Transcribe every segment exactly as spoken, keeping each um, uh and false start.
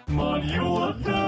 マリオワンダ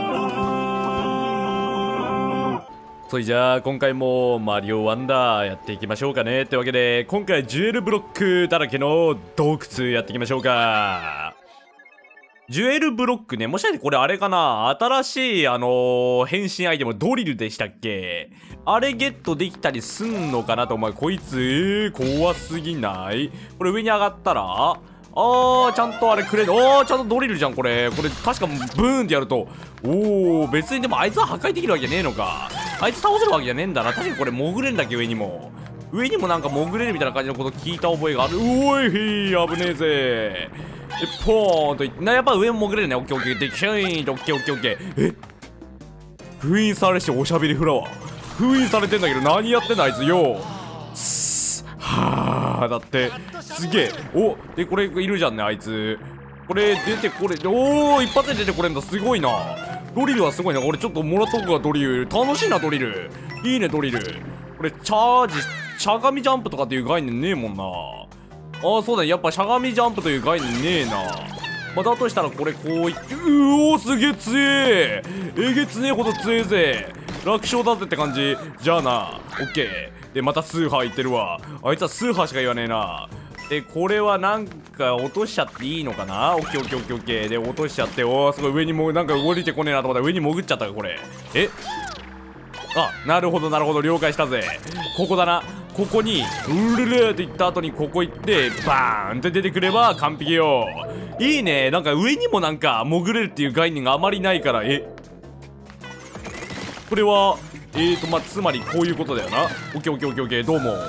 ー。 それじゃあ今回もマリオワンダーやっていきましょうかね。ってわけで今回ジュエルブロックだらけの洞窟やっていきましょうか。ジュエルブロックね、もしかしてこれあれかな、新しいあのー、変身アイテムドリルでしたっけ、あれゲットできたりすんのかなと。お前こいつ、えー、怖すぎない？これ上に上がったらあー、ちゃんとあれくれる。おー、ちゃんとドリルじゃんこれ。これ確かブーンってやると、おー、別にでもあいつは破壊できるわけじゃねえのか。あいつ倒せるわけじゃねえんだな。確かにこれ潜れんだっけ、上にも。上にもなんか潜れるみたいな感じのこと聞いた覚えがある。うおい、危ねえぜ。で、ポーンといって、な、やっぱ上も潜れるね。オッケーオッケー。で、キュイーンと、オッケーオッケーオッケー。え、封印されしおしゃべりフラワー。封印されてんだけど、何やってんだあいつよ。スッ、はー、だって、すげえ。お、で、これいるじゃんね、あいつ。これ出てこれ、おー、一発で出てこれんだ。すごいな。ドリルはすごいな。俺ちょっともらっとくか、ドリル。楽しいな、ドリル。いいね、ドリル。これ、チャージ、しゃがみジャンプとかっていう概念ねえもんな。ああ、そうだね。やっぱしゃがみジャンプという概念ねえな。まあ、だとしたらこれこういって、うおー、すげえ強え。えげつねえほど強えぜ。楽勝だぜって感じ。じゃあな。オッケー。で、またスーハーいってるわ。あいつはスーハーしか言わねえな。で、これはなんか落としちゃっていいのかな。オッケーオッケーオッケーオッケー。で、落としちゃって、おー、すごい上にもなんか降りてこねえなと思ったら上に潜っちゃったか、これ。え、あ、なるほどなるほど、了解したぜ。ここだな。ここにうるるって言った後にここ行ってバーンって出てくれば完璧よ。いいね。なんか上にもなんか潜れるっていう概念があまりないから。え、これはえーとまあつまりこういうことだよな。オッケーオッケーオッケーオッケー。どうも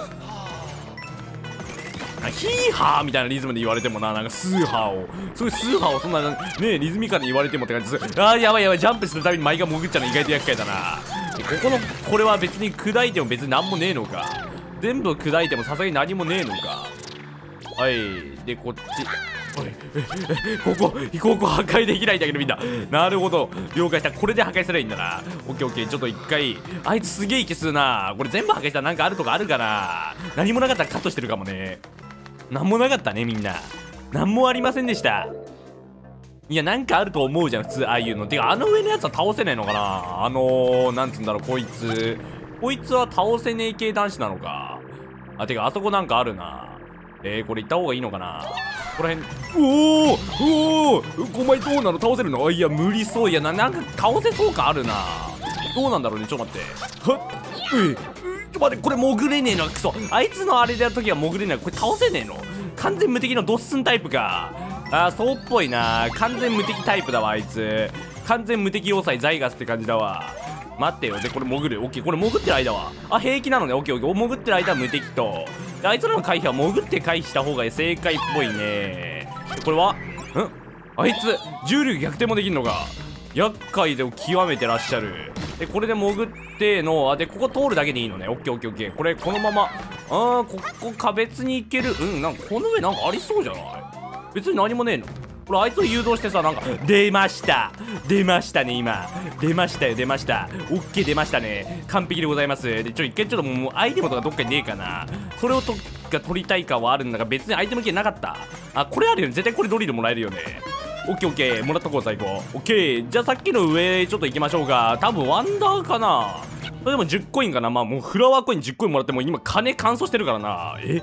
ヒーハーみたいなリズムで言われてもな、なんかスーハーを、そういうスーハーをそんなねリズミカルに言われてもって感じです。あー、やばいやばい。ジャンプするたびに毎回潜っちゃうの意外と厄介だな。ここのこれは別に砕いても別になんもねえのか。全部砕いてもさすがに何もねえのか。はい。で、こっち。おい、ここ、ここ破壊できないんだけどみんな。なるほど。了解した。これで破壊すればいいんだな。オッケーオッケー。ちょっと一回。あいつすげえ息するな。これ全部破壊したらなんかあるとかあるかな。何もなかったらカットしてるかもね。なんもなかったね、みんな。なんもありませんでした。いや、なんかあると思うじゃん、普通、ああいうの。てか、あの上のやつは倒せないのかな。あのー、なんつうんだろう、こいつ。こいつは倒せねえ系男子なのか。あ、てか、あそこなんかあるな。えー、これ行った方がいいのかな。ここら辺。おーおー、お前どうなの、倒せるの。あ、いや、無理そう。いや、な、なんか倒せそうかあるな。どうなんだろうね、ちょっと待って。はっ、うい、ちょっと待って、これ潜れねえの。クソ。あいつのあれでやるときは潜れない。これ倒せねえの。完全無敵のドッスンタイプか。あー、そうっぽいな。完全無敵タイプだわ、あいつ。完全無敵要塞ザイガスって感じだわ。待ってよ。で、これ潜る。オッケー。これ潜ってる間は。あ、平気なのね。オッケーオッケー。潜ってる間は無敵と。で、あいつらの回避は潜って回避した方が正解っぽいね。これはんあいつ、重力逆転もできるのか。厄介でも極めてらっしゃる。で、これで潜っての、あ、で、ここ通るだけでいいのね。オッケーオッケーオッケー。これ、このまま、あー、ここ、か別に行ける。うん、なんか、この上なんかありそうじゃない？別に何もねえの。これ、あいつを誘導してさ、なんか、出ました出ましたね、今。出ましたよ、出ました。オッケー、出ましたね。完璧でございます。で、ちょ、一回ちょっともう、アイテムとかどっかにねえかな。それをと、が取りたいかはあるんだが、別にアイテム系なかった。あ、これあるよね。絶対これドリルもらえるよね。オッケーオッケー。もらっとこう、最高。オッケー。じゃあさっきの上、ちょっと行きましょうか。多分ワンダーかな。それでもじゅっコインかな。まあもうフラワーコインじゅっコインもらっても今金乾燥してるからな。え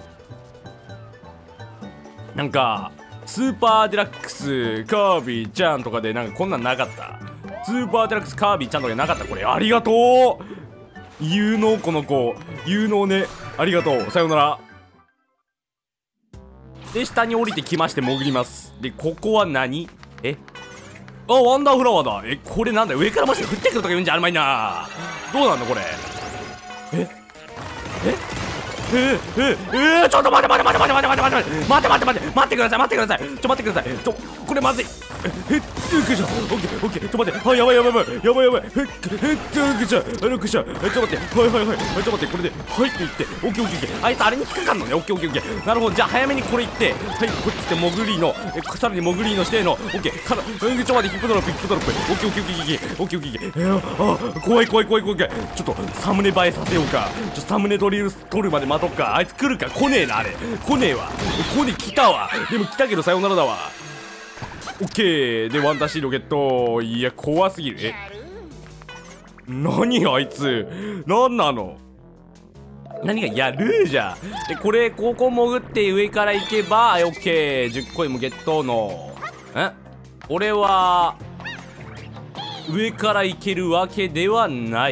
なんか、スーパーデラックスカービィちゃんとかでなんかこんなんなかった。スーパーデラックスカービィちゃんとかでなかった。これありがとう。有能この子。有能ね。ありがとう。さようなら。で、下に降りてきまして潜ります。で、ここは何？えあ、ワンダーフラワーだ。え、これなんだ？上からマジで降ってくるとか言うんじゃあるまいな。どうなんだこれ。ええええええちょっと待って待って待って待って待って待って待って待って待って待ってください待ってください。ちょっと待ってください。ちょ、これまずい。ええっくしゃ。オッケーオッケー。ちょっと待って。あ、やばいやばいやばいやばいやばい。えっえっくしゃ。えっくしゃ。えちょっと待って。はいはいはいちょっと待って。これではいって言ってオッケーオッケーオッケー。あいつあれに引っかかんのね。オッケーオッケーオッケー。なるほど。じゃあ早めにこれ行って、はい、こっちって潜りの、えさらに潜りのしてのオッケーから、うん、ちょっと待って。ヒップドロップヒップドロップ。オッケーオッケーオッケーオッケーオッケーオッケーオッケー。あ、怖い怖い怖い怖い怖い。ちょっとサムネ映えさせようか。ちょっとサムネドリル撮るまで待とっか。あいつ来るか。来ねえなあれ。来ねえわ。来ねえ来たわ。でも来たけどさよならだわ。 オッケーでワンダーシールドゲット。いや怖すぎる。え何あいつ何なの。何がやるじゃん。でこれここ潜って上から行けばオッケーじゅっコインもゲットの。んこれは上から行けるわけではない。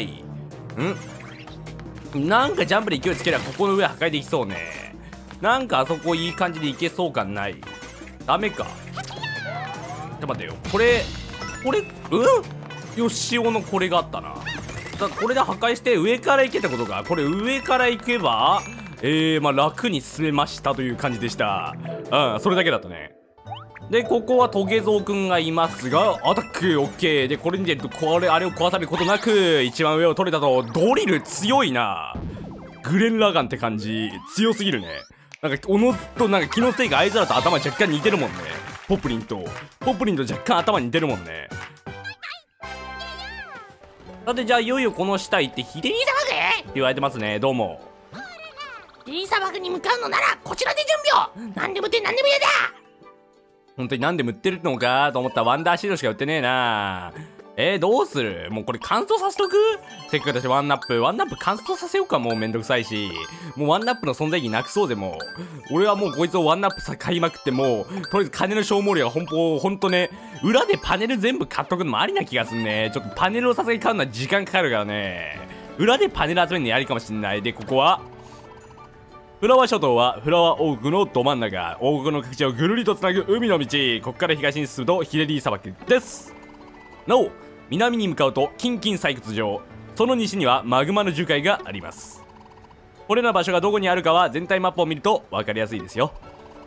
んなんかジャンプで勢いつければここの上破壊できそうね。なんかあそこいい感じで行けそうかない。ダメか。ちょっと待ってよ。これこれうんよしおのこれがあったな。だこれで破壊して上から行けってことか。これ上から行けばえー、まあ楽に進めましたという感じでした。うんそれだけだったね。でここはトゲゾウくんがいますがアタックオッケーでこれにでこれあれを壊されることなく一番上を取れたと。ドリル強いな。グレン・ラガンって感じ強すぎるね。なんかおのずとなんか気のせいかあいつらと頭若干似てるもんね。ポプリンとポプリンと若干頭似てるもんね。さてじゃあいよいよこの下行ってヒデリー砂漠って言われてますね。どうもヒデリー砂漠に向かうのならこちらで準備を。何でもって何でも嫌だ。 本当になんでも売ってるのかと思ったらワンダーシードしか売ってねえな。えー、どうする。もうこれ乾燥させとく。せっかくだしワンナップワンナップ乾燥させようか。もうめんどくさいしもうワンナップの存在意義なくそうぜ。もう俺はもうこいつをワンナップさ買いまくってもうとりあえず金の消耗量がほんとほんとね裏でパネル全部買っとくのもありな気がすんね。ちょっとパネルをさすがに買うのは時間かかるからね。裏でパネル集めるのやりかもしんない。でここはフラワー諸島はフラワー王国のど真ん中。王国の各地をぐるりとつなぐ海の道。ここから東に進むとヒデリー砂漠です。なお南に向かうとキンキン採掘場。その西にはマグマの樹海があります。これらの場所がどこにあるかは全体マップを見ると分かりやすいですよ。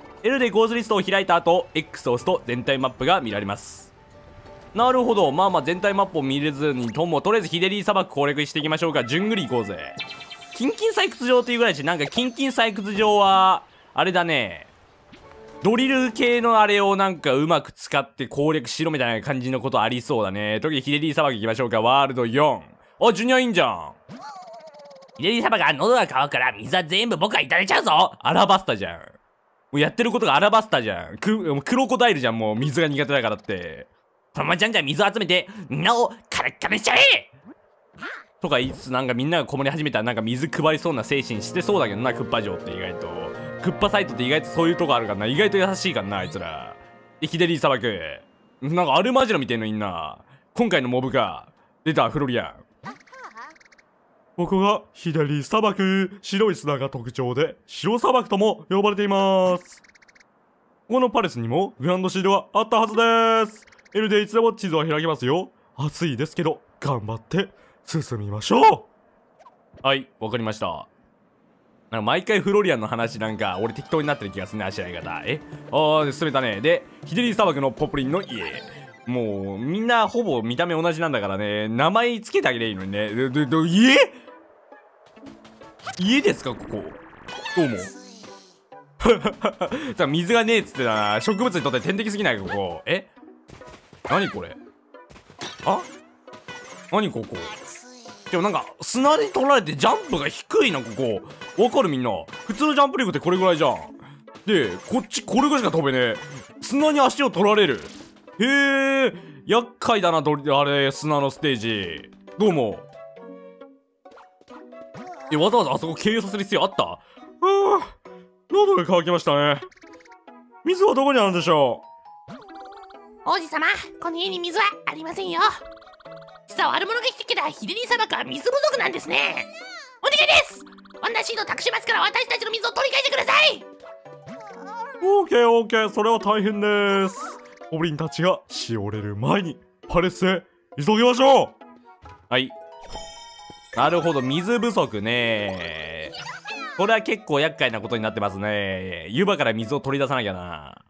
L でコースリストを開いた後 X を押すと全体マップが見られます。なるほど。まあまあ全体マップを見れずにともとりあえずヒデリー砂漠攻略していきましょうか。順繰り行こうぜ。キンキン採掘場っていうぐらいし、なんかキンキン採掘場はあれだね、ドリル系のあれをなんかうまく使って攻略しろみたいな感じのことありそうだね。というわけでヒデリー砂漠行きましょうか。ワールドよん。あ、ジュニアいいんじゃん。 ヒデリー砂漠は喉が渇くから水は全部僕がいただいちゃうぞ。 アラバスタじゃん。もうやってることがアラバスタじゃん。ククロコダイルじゃん。もう水が苦手だからって。 そのままじゃんじゃん水を集めてみんなをカラッカラにしちゃえとか言いつつなんかみんながこもり始めたらなんか水配りそうな精神してそうだけどな。クッパ城って意外とクッパサイトって意外とそういうとこあるからな。意外と優しいからなあいつら。でヒデリー砂漠なんかアルマジロみたいのいんな。今回のモブが出た。フロリアン。ここがヒデリー砂漠。白い砂が特徴で白砂漠とも呼ばれています。このパレスにもグランドシールがあったはずです。 L でいつでも地図は開きますよ。暑いですけど頑張って進みましょう。はい、わかりました。なんか毎回フロリアンの話なんか俺適当になってる気がするね。足のやり方。えあー進めたね。でヒデリー砂漠のポプリンの家。もうみんなほぼ見た目同じなんだからね。名前つけてあげればいいのにね。ででで家家ですかここ。どうもさあ水がねえっつってたな。植物にとって天敵すぎないかここ。え何これ。あ何ここ。でもなんか砂に取られてジャンプが低いなここ。わかるみんな。普通のジャンプ力ってこれぐらいじゃん。でこっちこれぐらいしか飛べねえ。砂に足を取られる。へえ厄介だな。どあれ砂のステージ。どうも。えわざわざあそこ経由させる必要あった。ああ喉が渇きましたね。水はどこにあるんでしょう。王子様この家に水はありませんよ。実は悪者が来てきたヒデリー砂漠は水不足なんですね。お願いです。ワンダーシード託しますから私たちの水を取り返してください。 オーケーオーケーそれは大変です。ゴブリンたちがしおれる前にパレスへ急ぎましょう。はい。なるほど水不足ね。これは結構厄介なことになってますね。湯葉から水を取り出さなきゃな。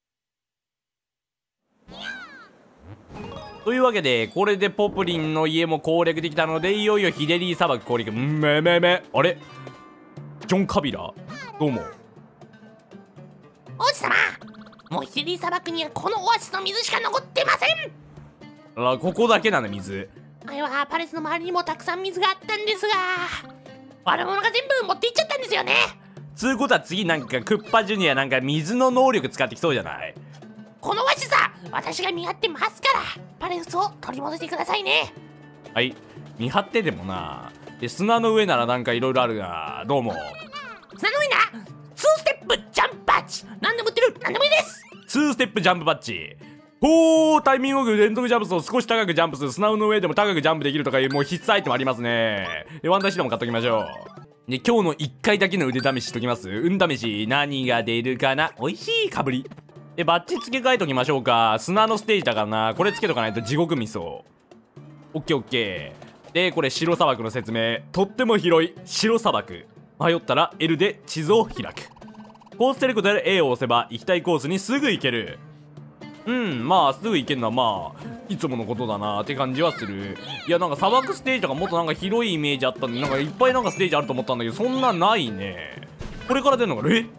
というわけでこれでポプリンの家も攻略できたのでいよいよヒデリー砂漠攻略。めめめあれジョン・カビラどうも。 王子様もうヒデリー砂漠にはこのオアシスの水しか残ってません。 あここだけなの水。 前はパレスの周りにもたくさん水があったんですが悪者が全部持っていっちゃったんですよね。 つうことは次なんかクッパジュニアなんか水の能力使ってきそうじゃない。 このわしさ、私が見張ってますから、パレウスを取り戻してくださいね。 はい、見張ってでもな。で、砂の上ならなんかいろいろあるが、どうも。 砂の上な、ツーステップジャンプバッジ。何でも売ってる、何でもいいです。 ツーステップジャンプバッジ。ほー、タイミングよく連続ジャンプすると少し高くジャンプする。砂の上でも高くジャンプできるとかいうもう必須アイテムありますね。で、ワンダーシードも買っときましょう。で、今日のいっかいだけの腕試ししときます。運試し、何が出るかな。おいしいかぶり。で、バッジ付け替えときましょうか。砂のステージだからな。これつけとかないと地獄味噌。オッケーオッケー。で、これ白砂漠の説明。とっても広い白砂漠。迷ったら エル で地図を開く。コースセレクトで エー を押せば行きたいコースにすぐ行ける。うん、まあすぐ行けるのはまあいつものことだなって感じはする。いや、なんか砂漠ステージとかもっとなんか広いイメージあったんで、なんかいっぱいなんかステージあると思ったんだけど、そんなないね。これから出るのか。え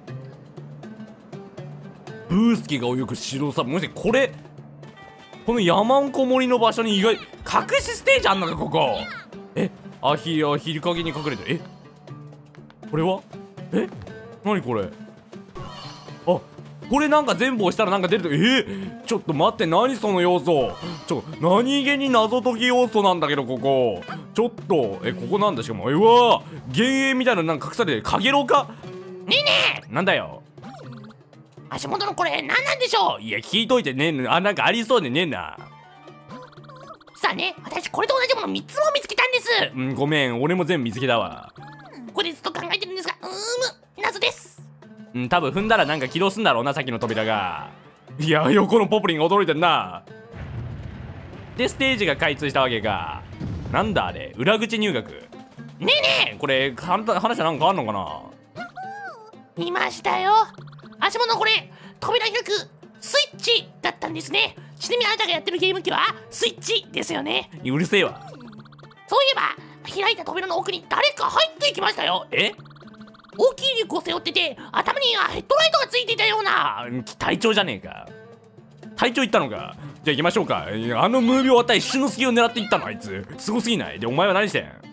ブースキが泳ぐ白砂漠。もしこれこの山んこ森の場所に意外隠しステージあんのかここ。えアヒアヒル影に隠れて。えこれはえ何これ。あ、これなんか全部押したらなんか出ると。えー、ちょっと待って、何その要素。ちょ何気に謎解き要素なんだけど、ここちょっとえここなんだ。しかもえうわー幻影みたいなのなんか隠されてる。かげろうか。 ねえねえ、 なんだよ足元のこれ何なんでしょう。 いや聞いといてねえな。あ、なんかありそうでねえな。 さあね、私これと同じものみっつも見つけたんです。 うん、ごめん、俺も全部見つけたわ。 これずっと考えてるんですが、うーむ謎です。 うん、多分踏んだらなんか起動すんだろうな、さっきの扉が。いや、横のポプリンが驚いてんな。で、ステージが開通したわけか。なんだあれ、裏口入学。ねえねえ、 これ簡単話なんかあんのかな。 見ましたよ。足元のこれ扉開くスイッチだったんですね。ちなみにあなたがやってるゲーム機はスイッチですよね。 うるせえわ。 そういえば開いた扉の奥に誰か入っていきましたよ。 え大きいリュックを背負ってて、頭にはヘッドライトがついていたような。 あ、隊長じゃねえか。隊長行ったのか。じゃあ行きましょうか。あのムービーを与え一瞬の隙を狙っていったのあいつ。すごすぎない。でお前は何してん。 あ、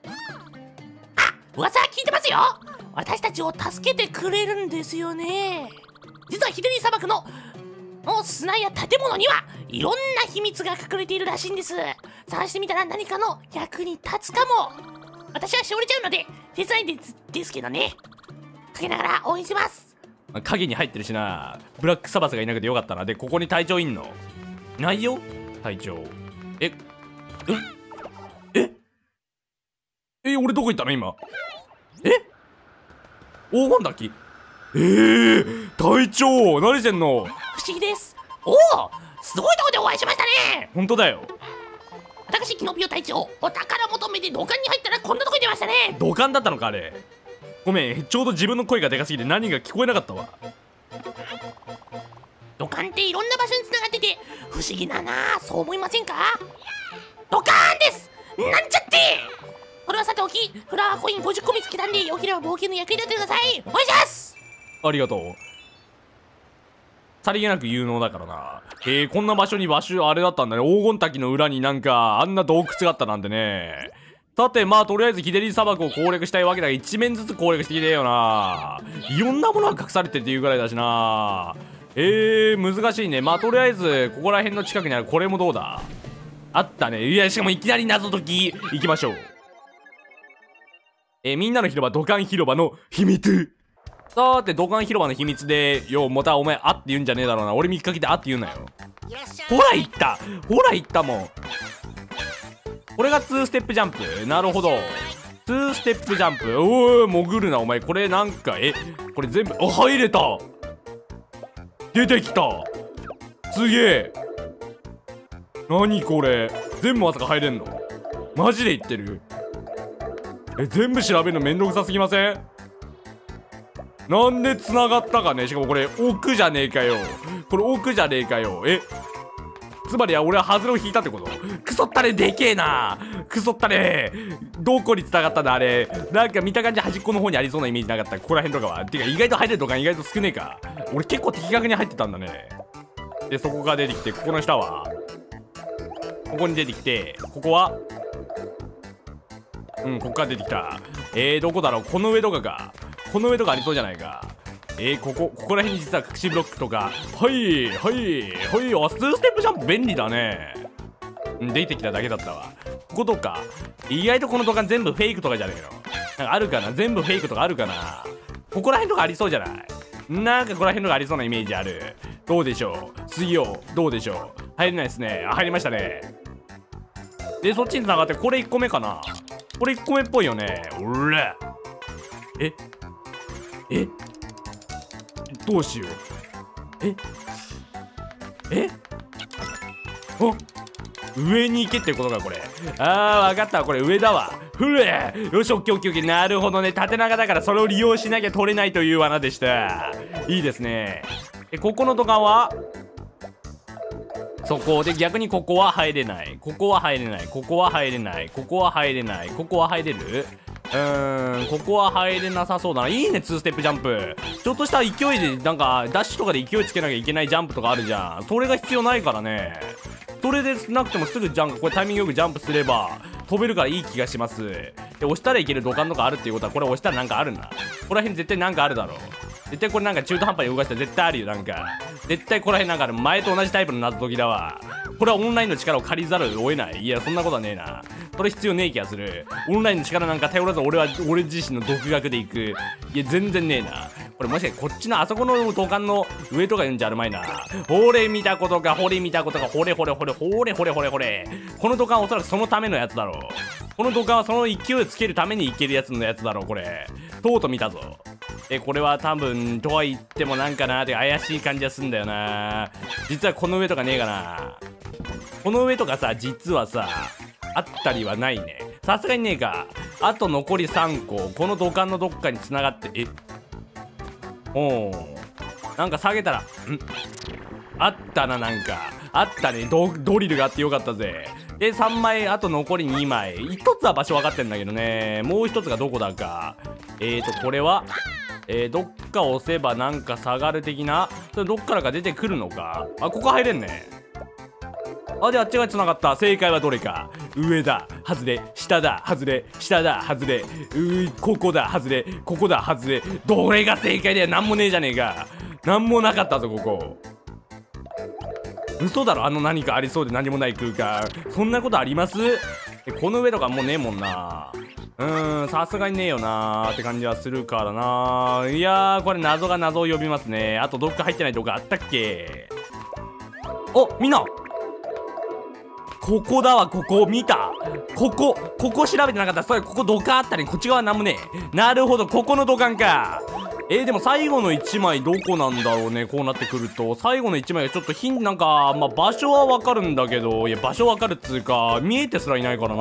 噂は聞いてますよ。私たちを助けてくれるんですよね。実はヒデリ砂漠のの砂や建物にはいろんな秘密が隠れているらしいんです。探してみたら何かの役に立つかも。私はしおれちゃうので手伝いですですけどね。かけながら応援します。 影に入ってるしな。ブラックサバスがいなくてよかったな。でここに隊長いんのないよ。隊長ええええ俺どこ行ったの今。え黄金滝。えー、隊長何してんの。 不思議です。おお、すごいとこでお会いしましたね。 本当だよ。 私キノピオ隊長、お宝求めて土管に入ったらこんなとこに出ましたね。 土管だったのかあれ。ごめん、ちょうど自分の声がでかすぎて何が聞こえなかったわ。 土管っていろんな場所に繋がってて不思議だな。そう思いませんか。土管です。なんちゃって。これはさておき、フラワーコインごじゅっこ見つけたんで、よければ冒険の役に立ててください。お願いします。 ありがとう。さりげなく有能だからな。へえ、こんな場所に場所あれだったんだね。黄金滝の裏になんかあんな洞窟があったなんてね。さてまあとりあえずヒデリ砂漠を攻略したいわけだが、一面ずつ攻略してきてよな。いろんなものが隠されてるっていうぐらいだしな。えー、難しいね。まあとりあえずここら辺の近くにあるこれもどうだ。あったね。いやしかもいきなり謎解き行きましょう。えー、みんなの広場土管広場の秘密。さて土管広場の秘密でよ、またお前あって言うんじゃねえだろうな。俺見かけてあって言うなよ。ほら言ったほら言ったもん。これがツーステップジャンプ。なるほど、ツーステップジャンプ。おお潜るなお前。これなんかえこれ全部あ入れた。出てきた。すげえ。何これ全部まさか入れんの。マジで言ってる。え全部調べるのめんどくさすぎません。なんで繋がったかね。しかもこれ奥じゃねえかよ。これ奥じゃねえかよ。えつまりは俺はハズレを引いたってこと。クソったれでけえな。クソったれどこに繋がったんだあれ。なんか見た感じ端っこの方にありそうなイメージなかった。ここら辺とかは。てか意外と入れるとか意外と少ねえか。俺結構的確に入ってたんだね。でそこが出てきて、ここの下はここに出てきて、ここはうんここから出てきた。えーどこだろう。この上とかか。この上とかありそうじゃないか。 えー、ここここら辺に実は隠しブロックとか、はいはいはい、あ、ツーステップジャンプ便利だね。出てきただけだったわ。こことか意外とこの土管全部フェイクとかじゃねえの。なんかあるかな、全部フェイクとかあるかな。ここら辺とかありそうじゃない。なんかここら辺とかありそうなイメージある。どうでしょう、水曜どうでしょう。入れないですね。あ、入りましたね。でそっちに繋がって、これいっこめかな。これいっこめっぽいよね。おらええどうしよう。ええお上に行けってことかこれ。あー、わかったわ、これ上だわ。ふれよし、オッケーオッケーオッケー。なるほどね、縦長だからそれを利用しなきゃ取れないという罠でした。いいですね。え、ここの土管はそこで、逆にここは入れない、ここは入れない、ここは入れない、ここは入れない、ここは入れる。うーん、ここは入れなさそうだな。いいね、ツーステップジャンプ。ちょっとした勢いでなんかダッシュとかで勢いつけなきゃいけないジャンプとかあるじゃん。それが必要ないからね。それでなくてもすぐジャンプ、これタイミングよくジャンプすれば飛べるからいい気がします。で押したらいける土管とかあるっていうことは、これ押したらなんかあるな。ここら辺絶対なんかあるだろう。絶対これなんか中途半端に動かしたら絶対あるよ。なんか絶対ここら辺なんかある。前と同じタイプの謎解きだわ。これはオンラインの力を借りざるを得ない。いや、そんなことはねえな。それ必要ねえ気がする。オンラインの力なんか頼らず俺は俺自身の独学でいく。いや、全然ねえな。これもしかしてこっちのあそこの土管の上とか言うんじゃあるまいな。ほれ見たことか、ほれ見たことか、ほれほれほれほれほれほれほれ。この土管はおそらくそのためのやつだろう。この土管はその勢いをつけるためにいけるやつのやつだろう。これとうとう見たぞ。え、これは多分とは言ってもなんかなーって怪しい感じはすんだよな。実はこの上とかねえかな。この上とかさ、実はさあったりはないね。さすがにねえか。あと残りさんこ、この土管のどっかに繋がって、えおー、なんか下げたら、んあったな、なんかあったね。 ド, ドリルがあってよかったぜ。でさんまい、あと残りにまい。ひとつは場所分かってんだけどね、もうひとつがどこだか。えーとこれはえー、どっか押せばなんか下がる的な。それどっからか出てくるのか。あ、ここ入れんね。あ、であっちが繋がった。正解はどれか。上だ外れ、下だ外れ、下だ外れ、うーここだ外れ、ここだ外れ。どれが正解だよ。なんもねえじゃねえか。なんもなかったぞここ。嘘だろ。あの何かありそうで何もない空間。そんなことあります？この上とかもうねえもんな。うーん、さすがにねえよなーって感じはするからなー。いやー、これ謎が謎を呼びますね。あとどっか入ってないとこあったっけ。お、みんなここだわ。ここ見た。ここここ調べてなかった。それここ土管あったり、こっち側なんもねえ。なるほど、ここの土管か。えー、でも最後のいちまいどこなんだろうね。こうなってくると最後のいちまいがちょっとヒンなんか、まあ場所はわかるんだけど、いや場所わかるっつうか見えてすらいないからな。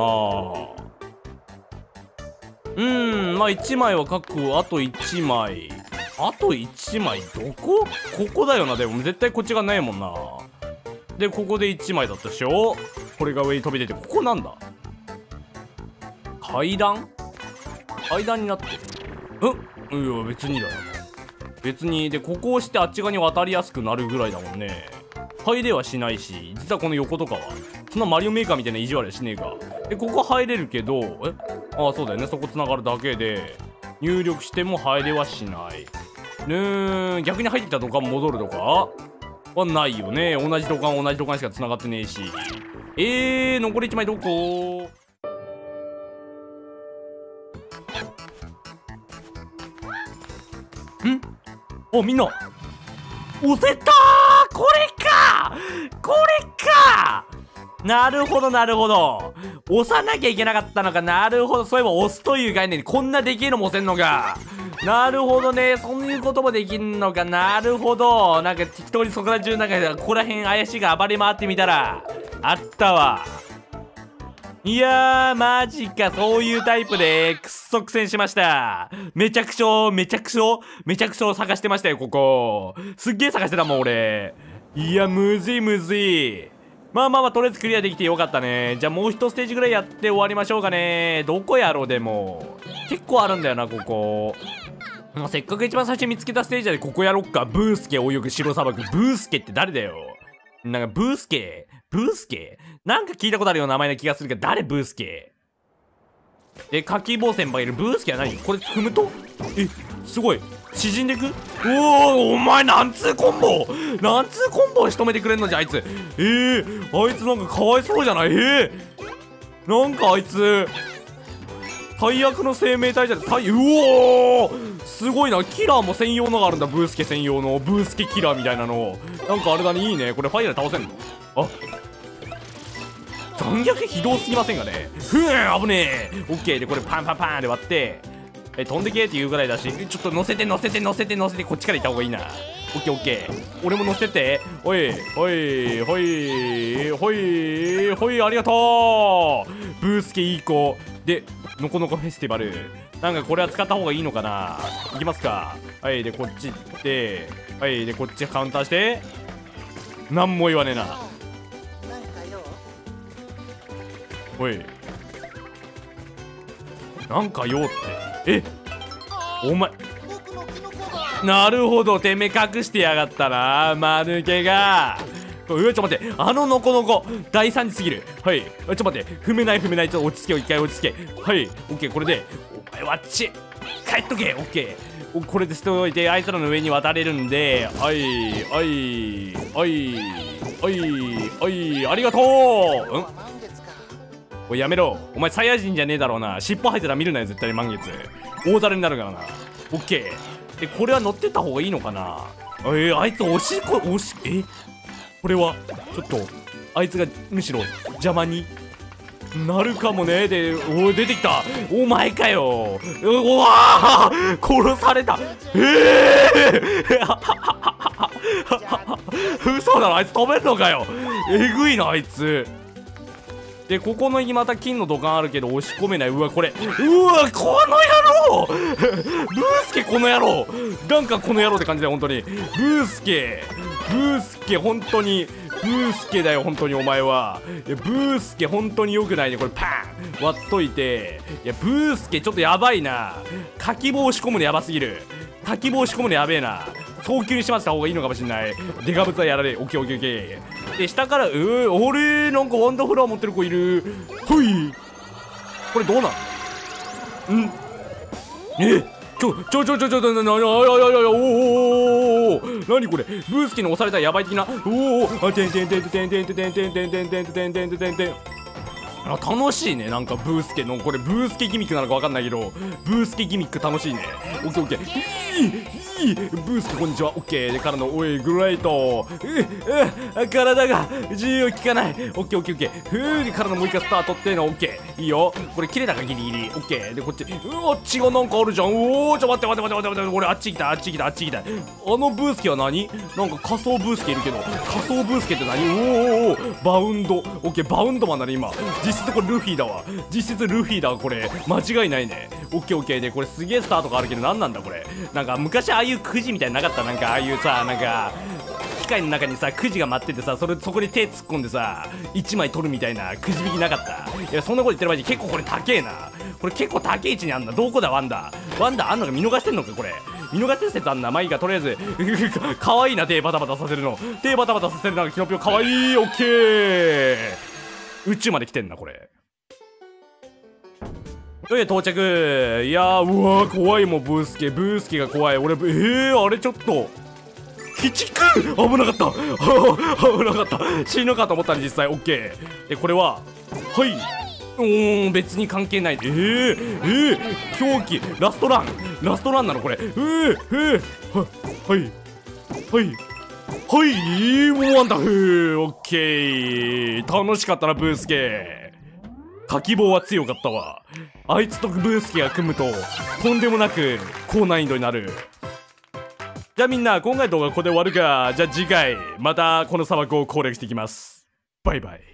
うーん、まあいちまいは各あといちまい、あといちまいどこ？ここだよな。でも絶対こっちがないもんな。でここでいちまいだったでしょ。これが上に飛び出て、ここなんだ。階段階段になってる。うんいや別にだよ。別にでここをしてあっち側に渡りやすくなるぐらいだもんね。入れはしないし、実はこの横とかはそんなマリオメーカーみたいな意地悪はしねえか。でここ入れるけど、えああそうだよね、そこつながるだけで入力しても入れはしない。うーん、逆に入ってきた土管戻るとかはないよね。同じ土管同じ土管しかつながってねえし。えー、残りいちまいどこ？んお、みんな押せたー。これかこれか。なるほどなるほど、押さなきゃいけなかったのか。なるほど、そういえば押すという概念にこんなできるのも押せんのか。なるほどね、そういうこともできんのか。なるほど、なんか適当にそこら中なんかここら辺怪しいが暴れ回ってみたらあったわ。いやーマジか、そういうタイプでくっそ苦戦しました。めちゃくちゃめちゃくちゃめちゃくちゃ探してましたよ。ここすっげー探してたもん俺。いやむずいむずい。まあまあまあとりあえずクリアできてよかったね。じゃあもう一ステージぐらいやって終わりましょうかね。どこやろう。でも結構あるんだよなここ。まあ、せっかく一番最初に見つけたステージでここやろっか。ブースケ泳ぐ白砂漠。ブースケって誰だよ。なんかブースケブースケなんか聞いたことあるような名前な気がするけど、誰ブースケで、かきぼう先輩いる。ブースケは何これ踏むとえすごい縮んでく。おお、お前なんつうコンボ、なんつうコンボを仕留めてくれんのじゃあいつ。えー、あいつなんかかわいそうじゃない。えー、なんかあいつ最悪の生命体じゃん。最うおー、すごいな。キラーも専用のがあるんだ。ブースケ専用のブースケキラーみたいなの。なんかあれだね、いいね。これファイヤーで倒せんの。あ、残虐非道すぎませんがね。ふぅ、危ねえ。オッケーでこれパンパンパンで割ってえ飛んでけっていうぐらいだし、ちょっと乗せて乗せて乗せて乗せてこっちから行った方がいいな。オッケーオッケー、俺も乗せて。おいおいおいおいおい、ありがとう。ブースケいい子で、のこのこフェスティバル、なんかこれは使った方がいいのかな。いきますか。はいでこっち行って、はいでこっちカウンターして、なんも言わねえな。おいなんかよってえお前、なるほど、てめえ隠してやがったな、間抜けが。うわ、ちょっと待って、あのノコノコ大惨事すぎる。はい、ちょっと待って、踏めない踏めない、ちょっと落ち着けよ、一回落ち着け。はい、オッケー、これでお前はあっち帰っとけ。オッケー、これで捨ておいてあいつらの上に渡れるんで、はいはいはいはいはい、ありがとう。うんおいやめろ、お前サイヤ人じゃねえだろうな。尻尾生えてたら見るなよ絶対に。満月大皿になるからな。オッケーで、これは乗ってった方がいいのかな。えー、あいつおしっこおしえこれはちょっとあいつがむしろ邪魔になるかもね。で、おい出てきた、お前かよ。うわー殺された。ええー、嘘だろ、あいつ飛べんのかよ。えぐいなあいつ。でここのにまた金の土管あるけど押し込めない。うわこれ、うわこの野郎ブースケこの野郎、ガンカこの野郎って感じだよ本当に。ブースケブースケ本当にブースケだよ本当にお前は。いやブースケ本当に良くないね。これパン割っといて、いやブースケちょっとやばいな。かき棒押し込むのやばすぎる。かき棒押し込むのやべえな。早急にしました方がいいのかもしれない。デカブツはやられ。オッケーオッケーオッケー。で下からうー俺なんかワンダーフラワー持ってる子いる。ほいこれどうなんんえちょちょちょちょちょちょなななななおお何これ。ブースケに押されたらやばい的な。おおあてんてんてんてんてんてんてんてんてんてんてんてんてんてんてんてん。あ楽しいね。なんかブースケのこれブースケギミックなのかわかんないけど、ブースケギミック楽しいね。オッケーオッケー。いいいいブースケこんにちは。オッケーでからのおいグレート。うう体が自由効かない。オッケーオッケーオッケー。ふうでからのもう一回スタートってのオッケーいいよ。これ切れたかギリギリ。オッケーでこっち、うわあっちがなんかあるじゃん。おおちょ待って待って待って待って待って、これあっち行きたいあっち行きたいあっち行きたい。あのブースケは何なんか仮想ブースケいるけど、仮想ブースケって何。おおバウンド。オッケーバウンドマンだね今。実質これルフィだわ。実質ルフィだわこれ。間違いないね。オッケーオッケーでこれすげえスターとかあるけど何なんだこれ。なんか昔ああいうくじみたいなのなかった。なんかああいうさなんか機械の中にさくじが待っててさ、それそこに手突っ込んでさいちまい取るみたいなくじ引きなかった。いやそんなこと言ってる場合に結構これ高えな。これ結構高え位置にあんだ。どこだワンダーワンダーあんのか見逃してんのかこれ。見逃してる説あんな。まあいいかとりあえずかわいいな手バタバタさせるの。手バタバタさせるなんかキノピオかわいい。オッケー宇宙まで来てんなこれ。という到着。いやーうわー怖いもんブースケ。ブースケが怖い俺。えー、あれちょっと鬼畜危なかった危なかった。死ぬかと思ったね実際。オッケーでこれははいおー別に関係ない。えー、えー、狂気ラストランラストランなのこれ。えー、えー、ははいはいはいもうワンダフー。オッケー楽しかったなブースケ。かき棒は強かったわ。あいつとブースケが組むととんでもなく高難易度になる。じゃあみんな今回の動画はここで終わるか。じゃあ次回またこの砂漠を攻略していきます。バイバイ。